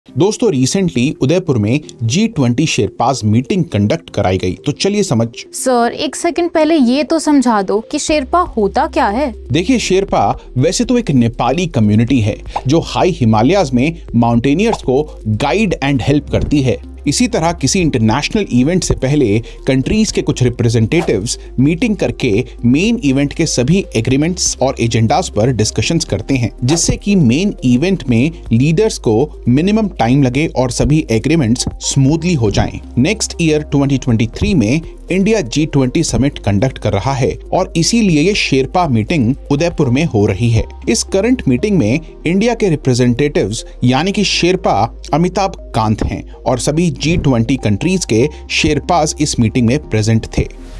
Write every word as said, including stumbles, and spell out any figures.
दोस्तों रिसेंटली उदयपुर में G twenty sherpas meeting conduct कराई गई, तो चलिए समझ। सर एक सेकंड पहले ये तो समझा दो कि शेरपा होता क्या है। देखिए, शेरपा वैसे तो एक नेपाली कम्युनिटी है जो हाई हिमालयाज में माउंटेनियर्स को गाइड एंड हेल्प करती है। इसी तरह किसी इंटरनेशनल इवेंट से पहले कंट्रीज के कुछ रिप्रेजेंटेटिव्स मीटिंग करके मेन इवेंट के सभी एग्रीमेंट्स और एजेंडास पर डिस्कशंस करते हैं, जिससे कि मेन इवेंट में लीडर्स को मिनिमम टाइम लगे और सभी एग्रीमेंट्स स्मूथली हो जाएं। Next year twenty twenty three में India G twenty summit conduct कर रहा है और इसीलिए ये शेरपा मीटिंग उदयपुर में हो रही है। इस करंट मीटिंग में इंडिया के रिप्रेजेंटेटिव्स यानी कि शेरपा अमिताभ कांत हैं और सभी जी ट्वेंटी कंट्रीज के शेरपाज इस मीटिंग में प्रेजेंट थे।